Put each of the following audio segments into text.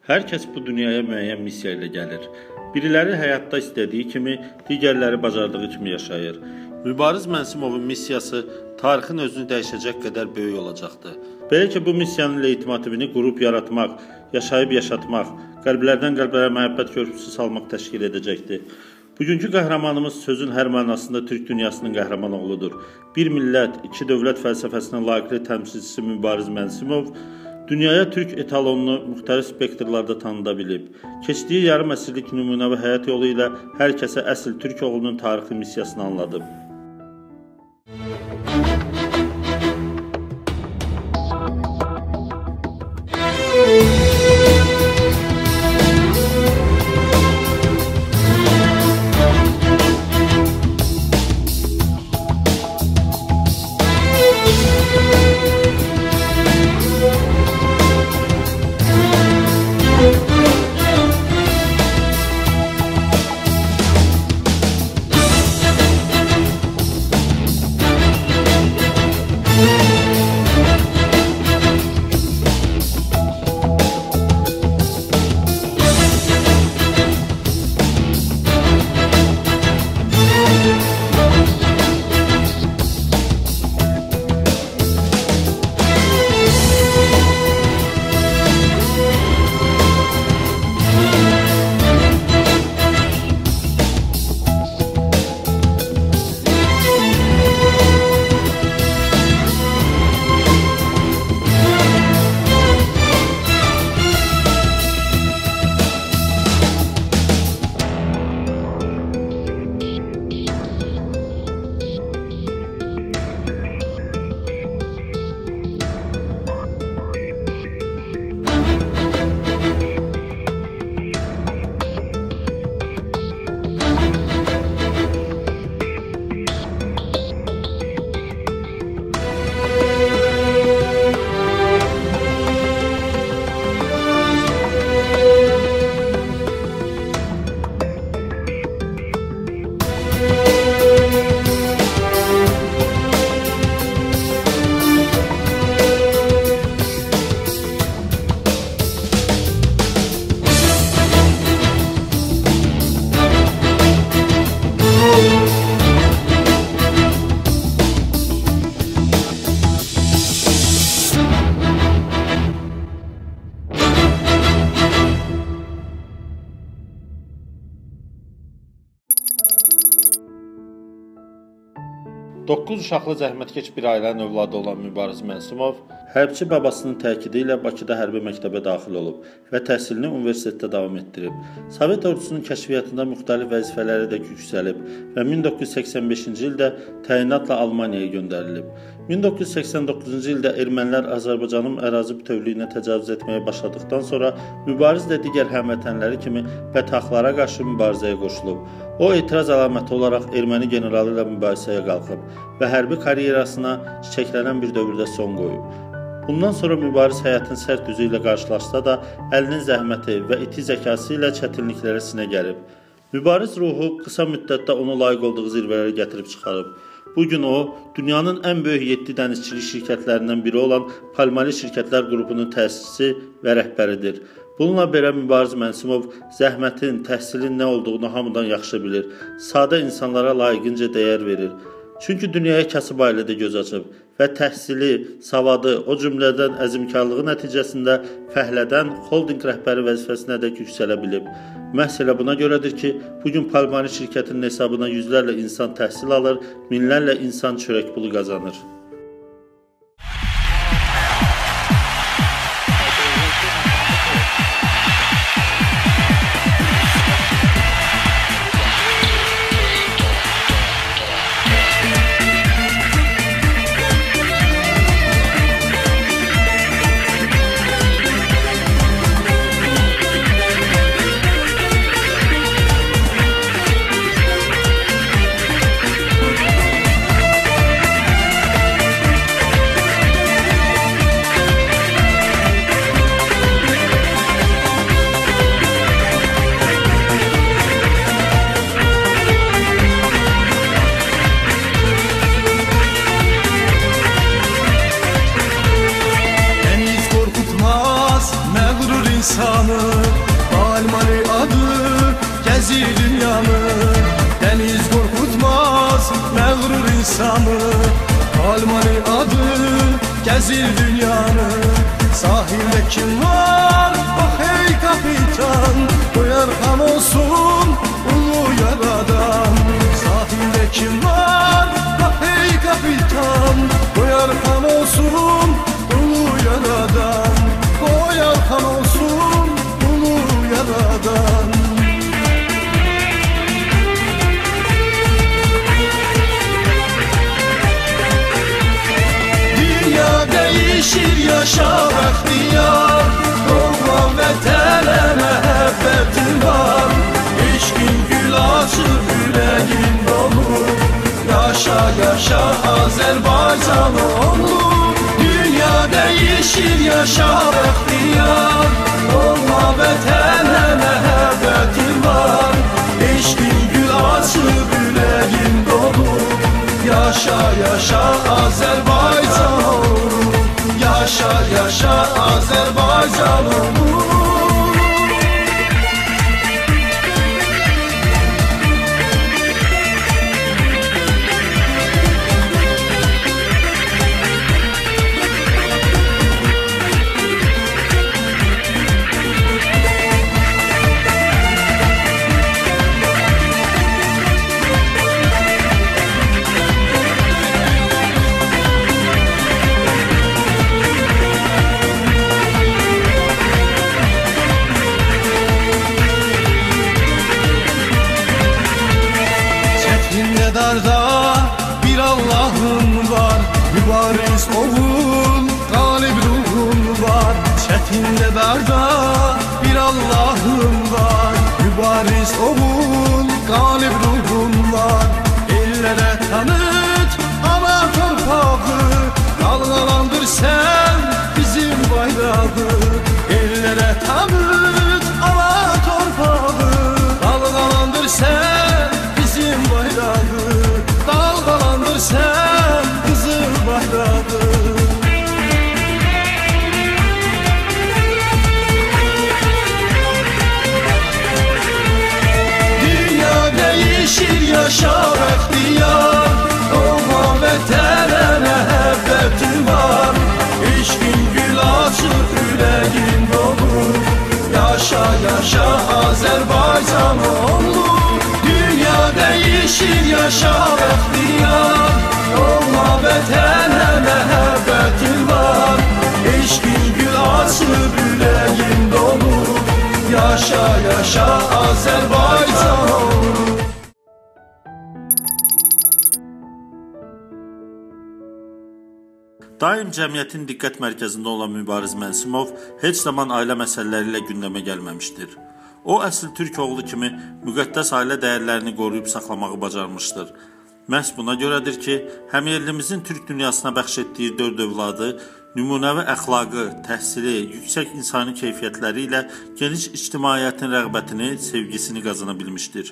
Hər kəs bu dünyaya müəyyən missiya ilə gəlir. Biriləri həyatda istədiyi kimi, digərləri bacardığı kimi yaşayır. Mübariz Mənsimovun missiyası tarixin özünü dəyişəcək qədər böyük olacaqdır. Belə ki, bu missiyanın leytmotivini qurub yaratmaq, yaşayıb yaşatmaq, qəlblərdən qəlblərə məhəbbət köprüsü salmaq təşkil edəcəkdir. Bugünkü qəhrəmanımız sözün hər mənasında Türk dünyasının qəhrəman oğludur. Bir millət, iki dövlət fəlsəfəsinin layiqli təmsilçisi Mübariz Mənsimov dünyaya Türk etalonunu müxtəlif spektrlarda tanıda bilib. Keçdiyi yarım əsrlik nümunəvi həyat yolu ilə hər kəsə əsl Türk oğlunun tarixi missiyasını anladıb. Doqquz uşaqlı zəhmətkeş bir ailənin övladı olan Mübariz Mənsimov hərbçi babasının təkidi ilə Bakıda hərbi məktəbə daxil olub və təhsilini universitetdə davam etdirib. Sovet ordusunun kəşfiyyatında müxtəlif vəzifələrə yüksəlib və 1985-ci ildə təyinatla Almaniyaya göndərilib. 1989-cu ildə ermənilər Azərbaycanın ərazi bütövlüyünə təcavüz etməyə başladıqdan sonra Mübariz də digər həmvətənləri kimi bətaqlara qarşı mübarizəyə qoşulub. O, etiraz əlaməti olaraq erməni generalı ilə mübahisəyə qalxıb və hərbi karyerasına çiçəklənən bir dövrdə son qoyub. Bundan sonra Mübariz həyatın sərt üzü ilə qarşılaşsa da, əlinin zəhməti və iti zəkası ilə çətinliklərə sinə gəlib. Mübariz ruhu qısa müddətdə onu layiq olduğu zirvələrə gətirib çıxarıb. Bugün o, dünyanın ən böyük 7 dənizçilik şirkətlərindən biri olan Palmali Şirkətlər qrupunun təsisçisi və rəhbəridir. Bununla belə Mübariz Mənsimov zəhmətin, təhsilin nə olduğunu hamıdan yaxşı bilir. Sadə insanlara layiqincə dəyər verir. Çünki dünyaya kasıb ailədə göz açıb və təhsili, savadı, o cümlədən əzmkarlığı nəticəsində fəhlədən holding rəhbəri vəzifəsinə də yüksələ bilib. Məhz elə buna görədir ki, bugün Palmali şirkətinin hesabına yüzlərlə insan təhsil alır, minlərlə insan çörək pulu qazanır. Sahilde kim var? Bak hey kapitan, doyar kan olsun ulu yaradan. Sahilde kim var? Bak hey kapitan, doyar kan olsun ulu yaradan. Doyar kan olsun ulu yaradan. Değişir yaşa bahtiyar, Doğma vatana muhabbetin var. İşkin gül açır yüreğin dolu. Yaşa yaşa Azerbaycan oğlum. Dünya değişir yaşa bahtiyar, Doğma vatana muhabbetin var. İşkin gül açır yüreğin dolu. Yaşa yaşa Azerbaycan oğlum. Yaşa yaşa Azerbaycan oğlum. Darda bir Allah'ın var, mübariz oğul, galip ruhun var. Çetinde darda bir Allah'ın var, mübariz oğul, galip ruhun var. Ellere tanıt ana torpağı, dalgalandır sen bizim bayrağı. Ellere tanıt ana torpağı, dalgalandır sen bizim bayrağı. Dalgalandır sen kızıl bayrağı. Dünya değişir yaşa bahtiyar, Doğma vatana muhabbetin var. İşkin gül açır yüreğin dolu. Yaşa yaşa Azerbaycan oğlum. Dünya değişir yaşa bahtiyar, Doğma vatana muhabbetin var. İşkin gül açır yüreğin dolu. Yaşa yaşa Azerbaycan oğlum. Daim cəmiyyətin diqqət mərkəzində olan Mübariz Mənsimov heç zaman ailə məsələləri ilə gündəmə gəlməmişdir. O, əsl türk oğlu kimi müqəddəs ailə dəyərlərini qoruyub saxlamağı bacarmışdır. Məhz buna görədir ki, həmyerlimizin türk dünyasına bəxş etdiyi 4 övladı nümunəvi əxlaqı, təhsili, yüksək insani keyfiyyətləri ilə geniş ictimaiyyətin rəğbətini, sevgisini qazana bilmişdir.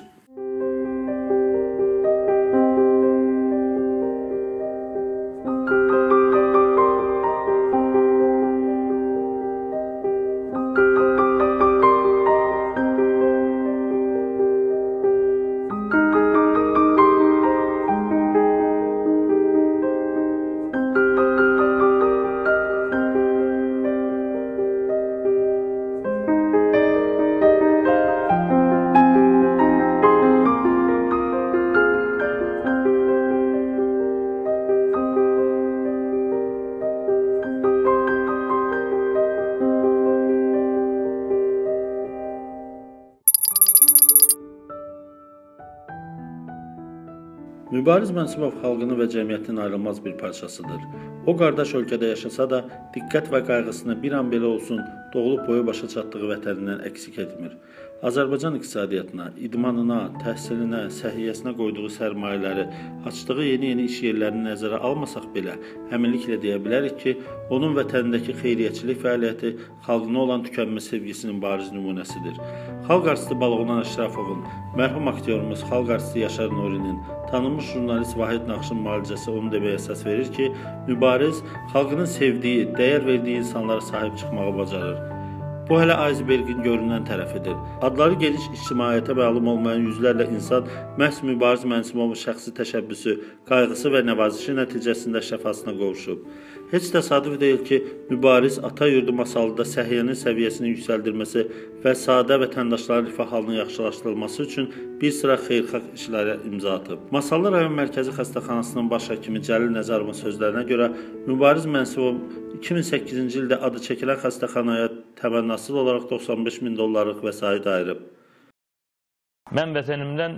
Mübariz Mənsimov xalqının və cəmiyyətin ayrılmaz bir parçasıdır. O, qardaş ölkədə yaşasa da, diqqət və qayğısını bir an belə olsun doğulub boyu başa çatdığı vətənindən əksik etmir. Azərbaycan iqtisadiyyatına, idmanına, təhsilinə, səhiyyəsinə qoyduğu sərmayələri, açdığı yeni iş yerlərini nəzərə almasaq belə, həminliklə deyə bilərik ki, onun vətənindəki xeyriyyəçilik fəaliyyəti xalqına olan tükənmə sevgisinin bariz nümunəsidir. Xalq artisti Balğunan Əşrəfovun, mərhum aktyorumuz xalq artisti Yaşar Nurinin, tanınmış jurnalist Vahid Naxçın müalicəsi onu deməyə əsas verir ki, mübariz xalqının sevdiyi, dəyər verdiyi insanlara sahib çıxmağı bacarır. Bu hələ icebergin görünən tərəfidir. Adları geniş ictimaiyyətə məlum olmayan yüzlərlə insan məhz Mübariz Mənsimovun şəxsi təşəbbüsü, qayğısı və nəvazişi nəticəsində şəfasına qovuşub. Heç təsadüf deyil ki, mübariz ata yurdu masalıda səhiyyənin səviyyəsini yüksəldirməsi və sadə vətəndaşların rifah halının yaxşılaşdırılması üçün bir sıra xeyirxah işlərə imza atıb. Masallı rayon mərkəzi xəstəxanasının baş həkimi Cəlil Nəzərovun sözlərinə görə Mübariz Mənsumov 2008-ci ildə adı çəkilən xəstəxanaya təmənnasız olaraq $95.000 vəsait ayırıb. Mən vətənimdən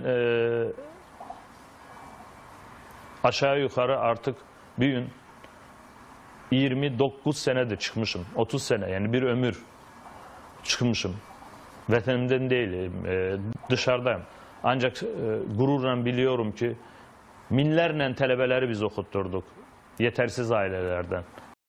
aşağı yuxarı artıq bir gün 29 senedir çıkmışım. 30 sene yani bir ömür çıkmışım. Vətənimdən değilim, dışarıdayım. Ancak gururla biliyorum ki minlərlə tələbələri biz okutdurduq. Yetersiz ailelerden.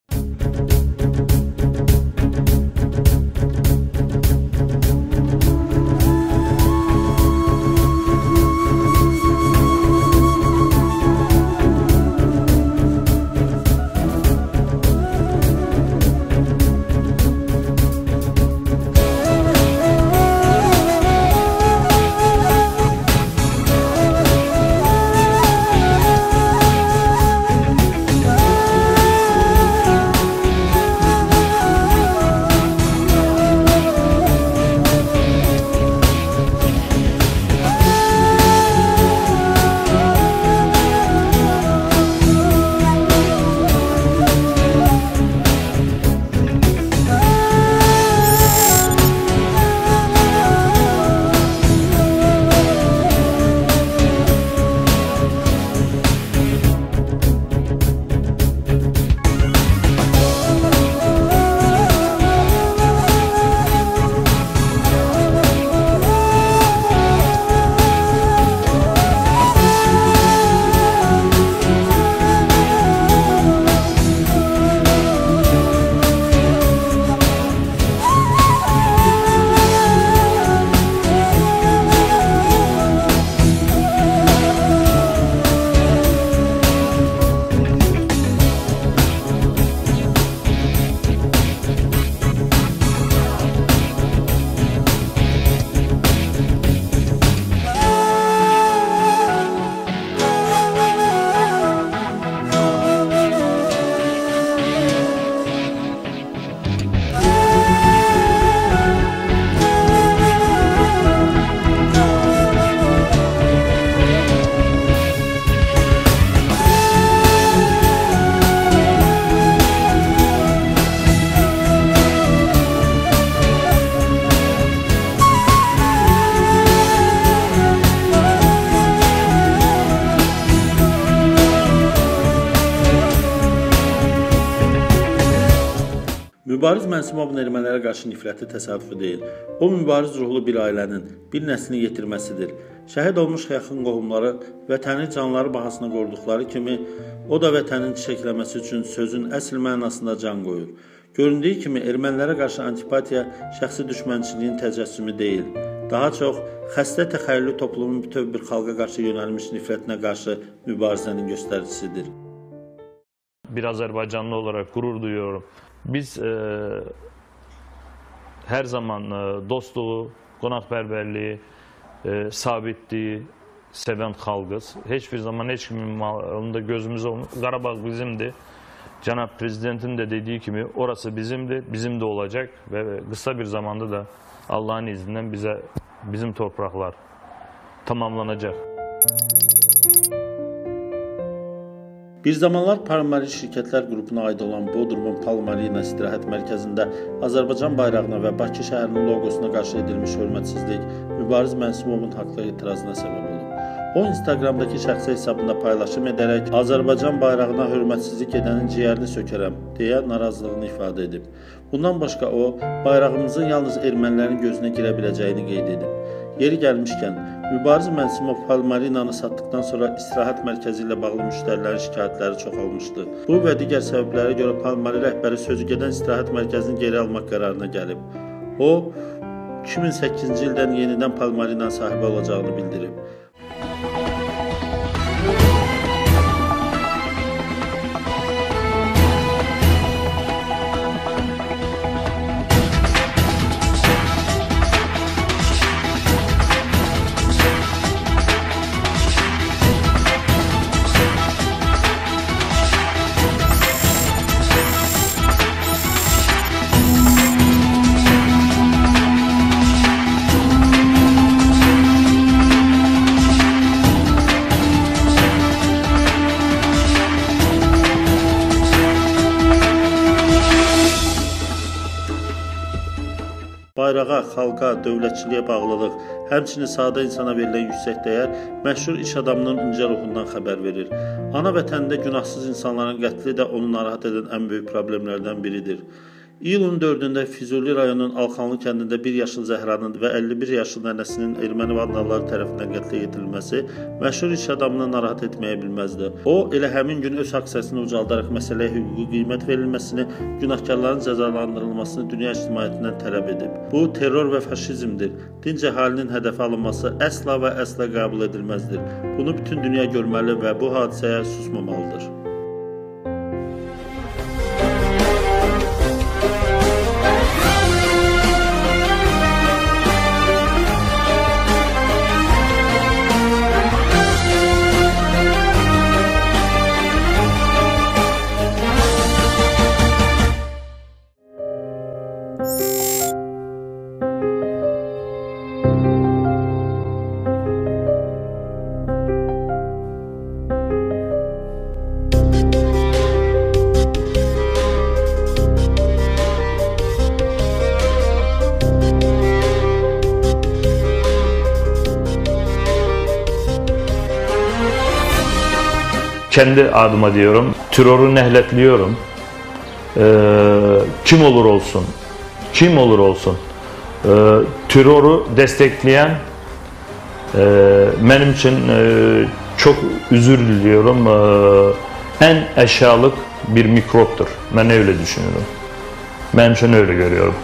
Mübariz Mənsumovun ermənilərə qarşı nifrəti təsadüfi deyil. O, mübariz ruhlu bir ailənin, bir nəslini yetirməsidir. Şəhid olmuş yaxın qohumları vətəni canları bahasına qoruduqları kimi, o da vətənin çiçəkləməsi üçün sözün əsl mənasında can qoyur. Göründüyü kimi, ermənilərə qarşı antipatiya şəxsi düşmənçiliyin təcəssümü deyil. Daha çox, xəstə təxəyyüllü toplumun bütöv bir xalqa qarşı yönəlmiş nifrətinə qarşı mübarizənin göstəricisidir. Bir Azərbaycanlı olarak gurur duyuyorum. Biz her zaman dostluğu, qonaqpərvərliyi, sabitliği seven xalqız. Hiçbir zaman hiç kimin malında gözümüz olmaz. Qarabağ bizimdir. Cənab Prezidentin de dediği kimi orası bizimdir, bizim de olacak ve kısa bir zamanda da Allah'ın izniyle bizim topraklar tamamlanacak. Bir zamanlar Parmarin şirkətlər qrupuna aid olan Bodrumun Palmarina istirahət mərkəzində Azərbaycan bayrağına və Bakı şəhərinin loqosuna qarşı edilmiş hörmətsizlik Mübariz Mənsumovun haqlı etirazına səbəb olub. O, Instagramdakı şəxsi hesabında paylaşım edərək Azərbaycan bayrağına hörmətsizlik edənin ciyərini sökərəm deyə narazılığını ifadə edib. Bundan başqa o, bayrağımızın yalnız ermənilərin gözünə girə biləcəyini qeyd edib. Yeri gəlmişkən, Mübariz Mənsumov Palmarinanı satdıqdan sonra istirahət mərkəzi ilə bağlı müştərilərin şikayətləri çoxalmışdı. Bu və digər səbəblərə görə Palmarin rəhbəri sözü gedən istirahət mərkəzini geri almaq qərarına gəlib. O, 2008-ci ildən yenidən Palmarinanın sahibi olacağını bildirib. Bayrağa, xalqa, dövlətçiliyə bağlılıq, həmçinin sadə insana verilən yüksək dəyər məşhur iş adamının incə ruhundan xəbər verir. Ana vətənində günahsız insanların qətli də onu narahat edən ən böyük problemlərdən biridir. İyulun 4-də Füzuli rayonunun Alxanlı kəndində 1 yaşlı Zəhranın və 51 yaşlı nənəsinin erməni vandalları tərəfindən qətlə yetirilməsi məşhur iş adamını narahat etməyə bilməzdi. O, elə həmin gün öz haqq səsini ucaldaraq məsələyə hüquqi qiymət verilməsini, günahkarların cəzalandırılmasını dünya ictimaiyyətindən tələb edib. Bu, terror və faşizmdir. Dinc əhalinin hədəfə alınması əsla və əsla qəbul edilməzdir. Bunu bütün dünya görməli və bu hadisəyə susmamalıdır. Kendi adıma diyorum, terörü nehdetliyorum. Kim olur olsun, terörü destekleyen benim için çok özür diliyorum, en aşağılık bir mikroptur. Ben öyle düşünüyorum. Benim için öyle görüyorum.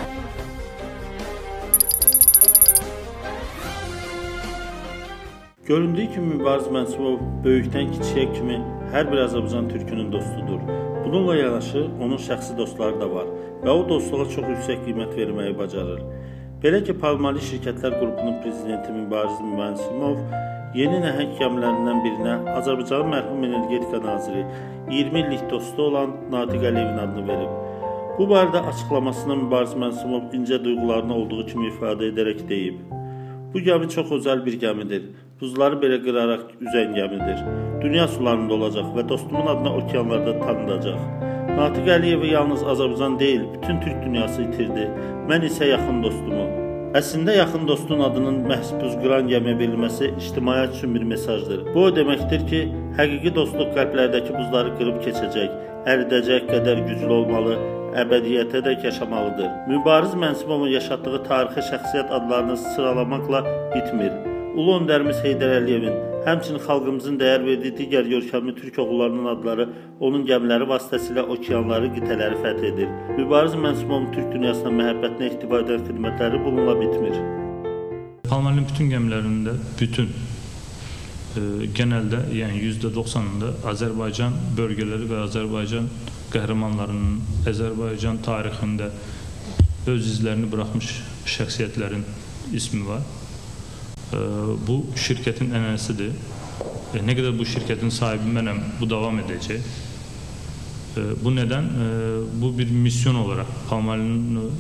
Göründüyü kimi Mübariz Mənsumov böyükdən kiçiyə kimi hər bir Azərbaycan türkünün dostudur. Bununla yanaşı onun şəxsi dostları da var və o dostluğa çox yüksək qiymət verməyi bacarır. Belə ki, Palmali Şirkətlər Qrupunun prezidenti Mübariz Mənsumov yeni nəhəng gəmilərindən birinə Azərbaycanın mərhum energetika naziri, 20 illik dostu olan Natiq Əliyevin adını verib. Bu barədə açıqlamasında Mübariz Mənsumov incə duyğularını olduğu kimi ifadə edərək deyib. Bu gəmi çox özəl bir gəmidir. Buzları belə qıraraq üzən gəmidir. Dünya sularında olacaq və dostumun adına okeanlarda tanınacaq. Natiq Əliyevi yalnız Azərbaycan deyil, bütün Türk dünyası itirdi. Mən isə yaxın dostumu. Əslində yaxın dostun adının məhz buz qıran gəmiyə verilməsi ictimaiyyət üçün bir mesajdır. Bu o deməkdir ki, həqiqi dostluq qəlblərdəki buzları qırıb keçəcək, əridəcək qədər güclü olmalı, əbədiyyətə də yaşamalıdır. Mübariz Mənsumovun yaşatdığı tarixi şəxsiyyət adlarını sıralamaqla bitmir. Ulu öndərimiz Heydər Əliyevin, həmçinin xalqımızın dəyər verdiyi digər görkəmli türk oğullarının adları onun gəmiləri vasitəsilə okeanları, qitələri fəth edir. Mübariz Mənsumovun türk dünyasına məhəbbətinə ehtiva edən xidmətləri bununla bitmir. Palmalinin bütün gəmilərində, genelde yani %90'ında Azerbaycan bölgeleri ve Azerbaycan qəhrəmanlarının Azərbaycan tarixində öz izlərini bırakmış şəxsiyyətlərin ismi var. Bu şirketin ənənəsidir. Ne kadar bu şirketin sahibi mənəm, bu devam edecek. Bu neden? Bu bir misyon olarak Palmalinin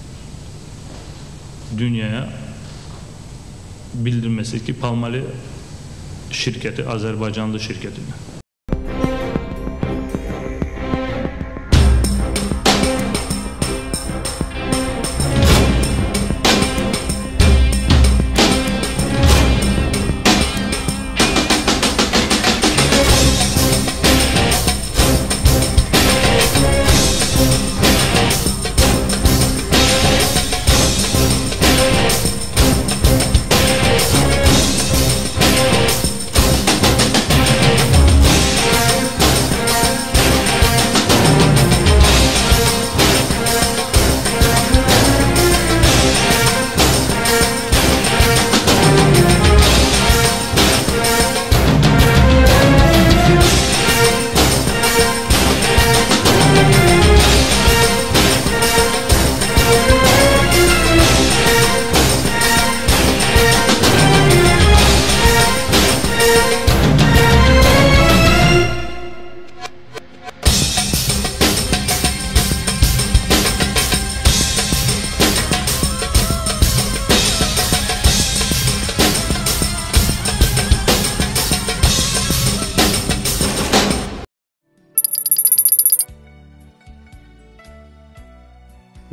dünyaya bildirmesi ki Palmali şirketi Azerbaycanlı şirketidir.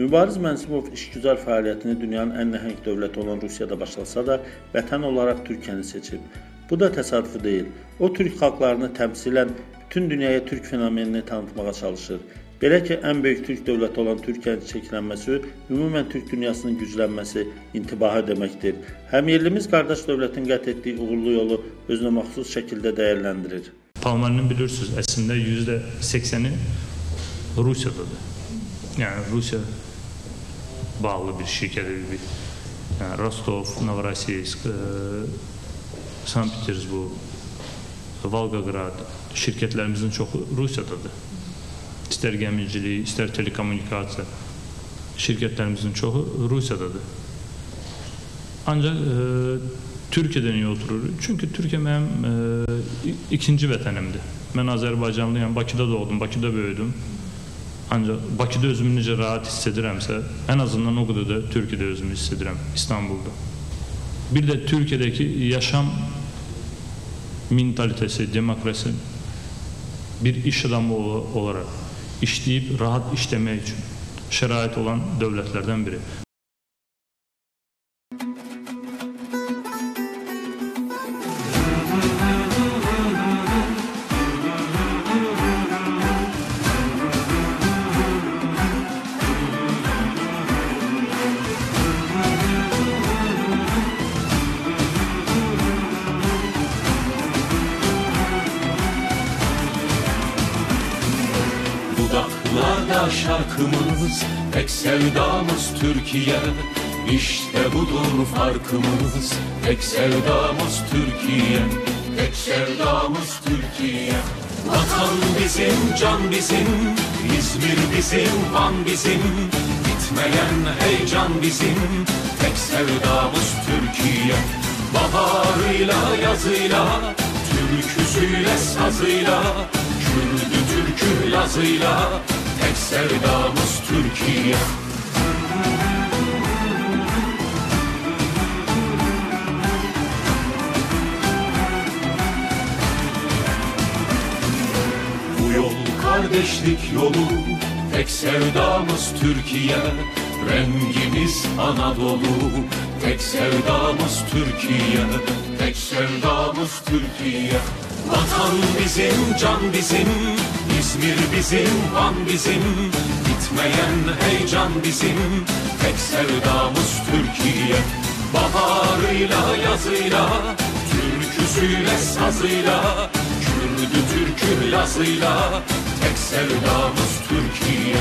Mübariz Mənsimov işgüzar fəaliyyətini dünyanın ən nəhəng dövləti olan Rusiyada başlasa da, vətən olaraq Türkiyəni seçib. Bu da təsadüfi deyil. O, Türk xalqlarını təmsilən bütün dünyaya Türk fenomenini tanıtmağa çalışır. Belə ki, ən böyük Türk dövləti olan Türkiyənin çirklənməsi, ümumən Türk dünyasının güclənməsi intibahı deməkdir. Həmyerlimiz qardaş dövlətin qət etdiyi uğurlu yolu özünə məxsus şəkildə dəyərləndirir. Palmarinin bilirsiniz, əslində %80'i Rusiyadadır. Yani Rusya bağlı bir şirket, yani Rostov, Novorossiysk, Sankt Petersburg, Volgograd şirketlerimizin çoxu Rusiyadadır. İstər gəmicilik, istər telekommunikasiya şirketlerimizin çoxu Rusiyadadır. Ancaq Türkiye'de niye oturur? Çünkü Türkiye benim ikinci vətənimdir. Ben Azərbaycanlıyam, Bakıda doğdum, Bakıda böyüdüm. Ancaq Bakıda özümü necə rahat hiss edirəmsə, en azından o kadar da Türkiye'de özümü hiss edirəm, İstanbul'da. Bir de Türkiye'deki yaşam mentalitesi, demokrasi, bir iş adamı olarak işleyip rahat işlemek için şərait olan devletlerden biri. Dudaklarda şarkımız, tek sevdamız Türkiye. İşte budur farkımız, tek sevdamız Türkiye. Tek sevdamız Türkiye. Vatan bizim, can bizim, İzmir bizim, Van bizim. Bitmeyen heyecan bizim, tek sevdamız Türkiye. Baharıyla, yazıyla, türküsüyle, sazıyla, Kürdü, Türkü, Lazıyla, tek sevdamız Türkiye. Bu yol kardeşlik yolu, tek sevdamız Türkiye. Rengimiz Anadolu, tek sevdamız Türkiye. Tek sevdamız Türkiye. Vatan bizim, can bizim, İzmir bizim, Van bizim. Bitmeyen heyecan bizim, tek sevdamız Türkiye. Baharıyla, yazıyla, türküsüyle, sazıyla, Kürdü, Türkü, Lazıyla, tek sevdamız Türkiye.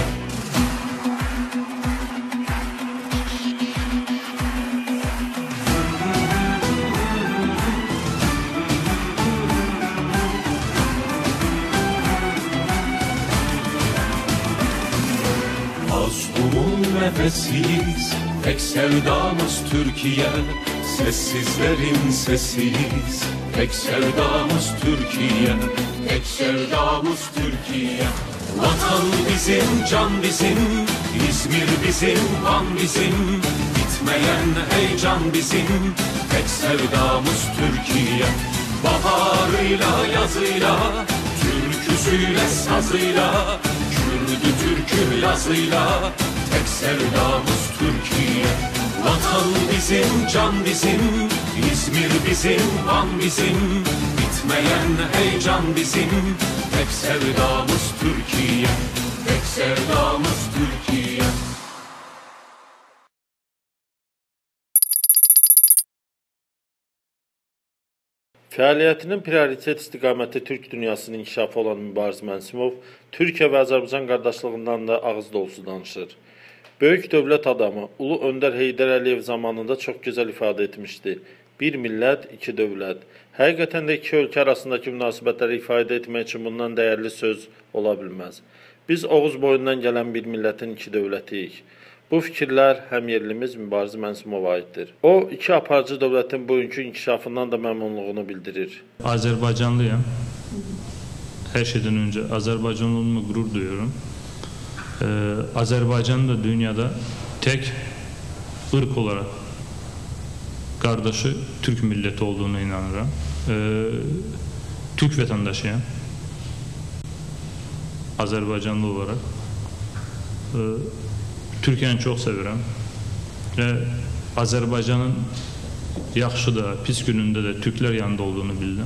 Mazlumun nefesiyiz, tek sevdamız Türkiye. Sessizlerin sesiyiz, tek sevdamız Türkiye. Tek sevdamız Türkiye. Vatan bizim, can bizim, İzmir bizim, Van bizim. Bitmeyen heyecan bizim, tek sevdamız Türkiye. Baharıyla, yazıyla, türküsüyle, sazıyla, Kürdü, Türkü, Lazıyla, tek sevdamız Türkiye. Vatan bizim, can bizim, İzmir bizim, Van bizim. Bitmeyen heyecan bizim, tek sevdamız Türkiye. Tek sevdamız Türkiye. Fəaliyyətinin prioritet istiqaməti Türk dünyasının inkişafı olan Mübariz Mənsimov, Türkiyə və Azərbaycan qardaşlığından da ağız dolusu danışır. Böyük dövlət adamı Ulu Öndər Heydər Əliyev zamanında çox gözəl ifadə etmişdi. Bir millət, iki dövlət. Həqiqətən də iki ölkə arasındakı münasibətləri ifadə etmək üçün bundan dəyərli söz ola bilməz. Biz Oğuz boyundan gələn bir millətin iki dövlətiyik. Bu fikirlər həmyerlimiz Mübariz Mənsimova aiddir. O, iki aparıcı dövlətin bugünkü inkişafından da məmnunluğunu bildirir. Azerbaycanlıyım. Her şeyden önce Azerbaycanlılığıma gurur duyuyorum. Azerbaycan da dünyada tek ırk olarak kardeşi Türk milleti olduğuna inanıyorum. Türk vatandaşıyım. Azerbaycanlı olarak. Türkiyəni çox sevirəm və Azərbaycanın yaxşı da, pis günündə də türklər yanında olduğunu bildim.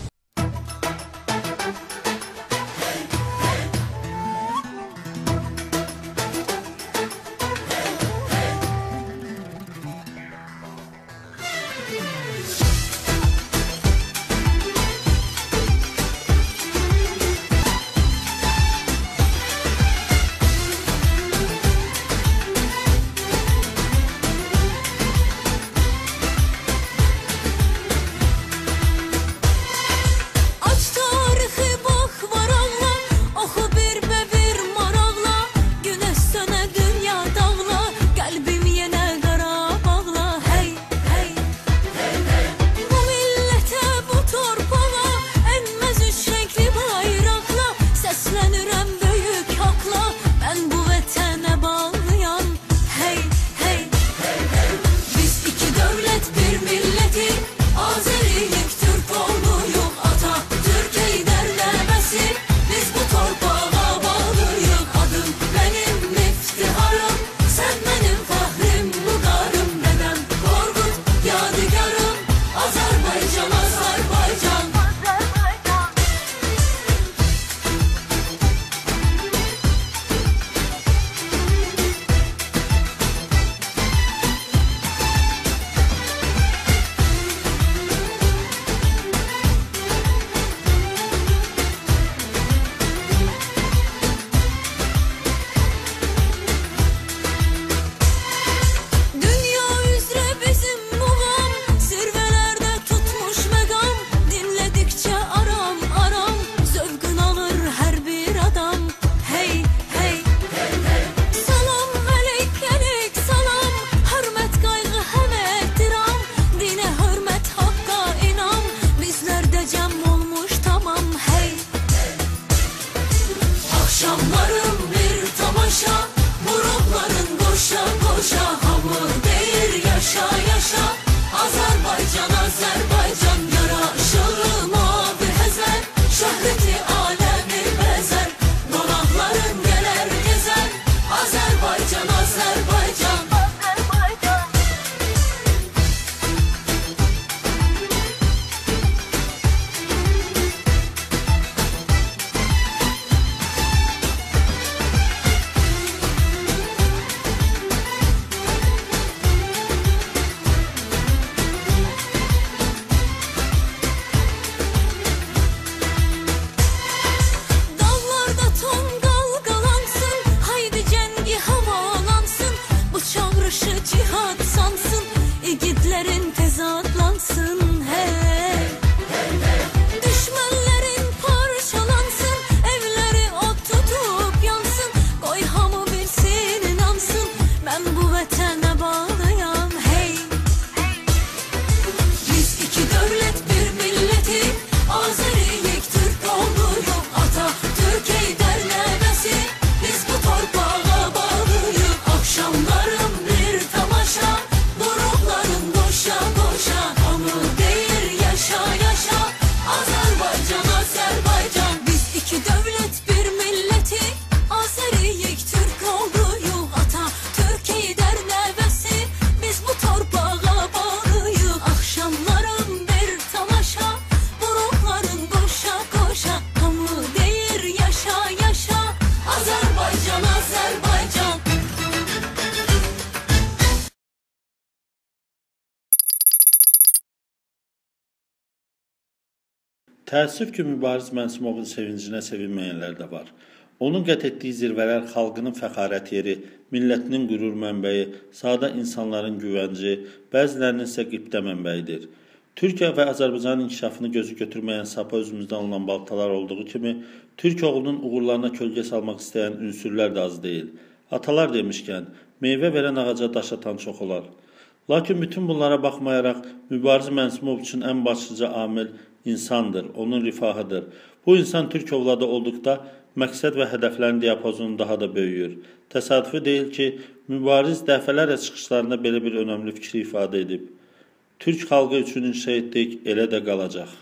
Təəssüf ki, Mübariz Mənsimovun sevincinə sevinməyənlər də var. Onun qət etdiyi zirvələr xalqının fəxarət yeri, millətinin qürur mənbəyi, sadə insanların güvənci, bəzilərinin isə qibtə mənbəyidir. Türkiyə və Azərbaycanın inkişafını gözü götürməyən sapa özümüzdən olan baltalar olduğu kimi, Türk oğlunun uğurlarına kölgə salmaq istəyən ünsürlər də az deyil. Atalar demişkən, meyvə verən ağaca daş atan çox olar. Lakin bütün bunlara baxmayaraq, Mübariz Mənsimov üçün ən başlıca amil insandır, onun rifahıdır. Bu insan Türk ovladı olduqda məqsəd və hədəflərin diapazonu daha da böyüyür. Təsadüfi deyil ki, Mübariz dəfələrlə çıxışlarında belə bir önəmli fikri ifadə edib. Türk xalqı üçün inşa etdik, elə də qalacaq.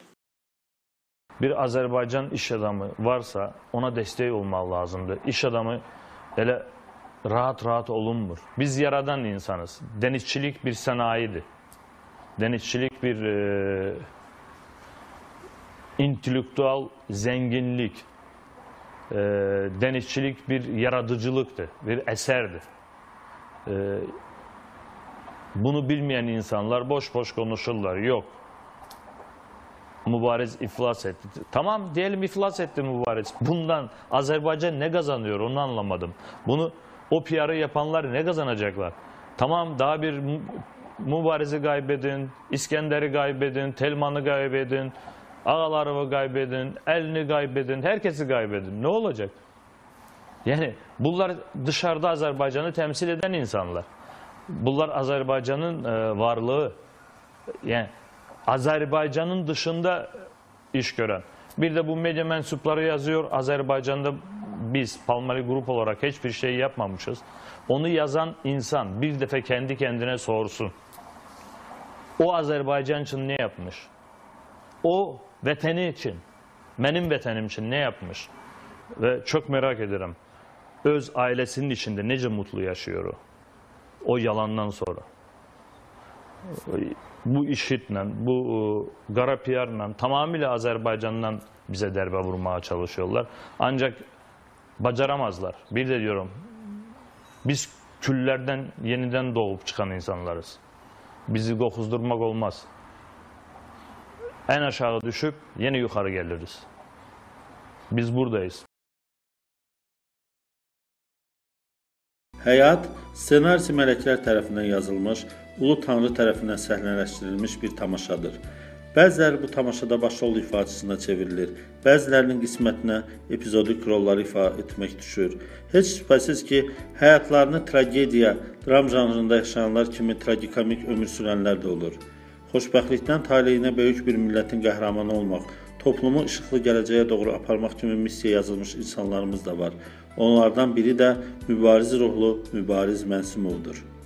Bir Azərbaycan iş adamı varsa ona dəstək olmaq lazımdır. İş adamı elə rahat olunmur. Biz yaradan insanız. Denizçilik bir sanayidir. Denizçilik bir intelektüel zenginlik. Denizçilik bir yaratıcılıktır, bir eserdir. Bunu bilmeyen insanlar boş konuşurlar. Yok. Mübariz iflas etti. Tamam diyelim iflas etti Mübariz. Bundan Azerbaycan ne kazanıyor onu anlamadım. Bunu o PR'ı yapanlar ne kazanacaklar? Tamam daha bir Mübariz'i kaybedin, İskender'i kaybedin, Telman'ı kaybedin, Ağaları'nı kaybedin, elini kaybedin, herkesi kaybedin. Ne olacak? Yani bunlar dışarıda Azerbaycan'ı temsil eden insanlar. Bunlar Azerbaycan'ın varlığı. Yani Azerbaycan'ın dışında iş gören. Bir de bu medya mensupları yazıyor. Azerbaycan'da biz Palmari Grup olarak hiçbir şey yapmamışız. Onu yazan insan bir defa kendi kendine sorsun. O Azerbaycan için ne yapmış? O vətəni için, benim vətənim için ne yapmış? Ve çok merak ederim. Öz ailesinin içinde nece mutlu yaşıyor o? O yalandan sonra. Bu işitlə, bu qara PR'la tamamıyla Azerbaycan'dan bize derbe vurmaya çalışıyorlar. Ancak bacaramazlar. Bir de diyorum, biz küllerden yeniden doğup çıkan insanlarız. Bizi qoxuzdurmak olmaz. En aşağı düşüp yine yukarı geliriz. Biz buradayız. Həyat ssenarisi mələklər tərəfindən yazılmış, Ulu Tanrı tərəfindən səhnələşdirilmiş bir tamaşadır. Bəziləri bu tamaşada başrol ifaçısına çevrilir, bəzilərinin qismətinə epizodik rolları ifa etmək düşür. Heç şübhəsiz ki, həyatlarını tragediya, dram janrında yaşayanlar kimi tragikomik ömür sürənlər də olur. Xoşbəxtlikdən taleyinə böyük bir millətin qəhrəmanı olmaq, toplumu işıqlı gələcəyə doğru aparmaq kimi missiya yazılmış insanlarımız da var. Onlardan biri də mübariz ruhlu Mübariz Mənsimovdur.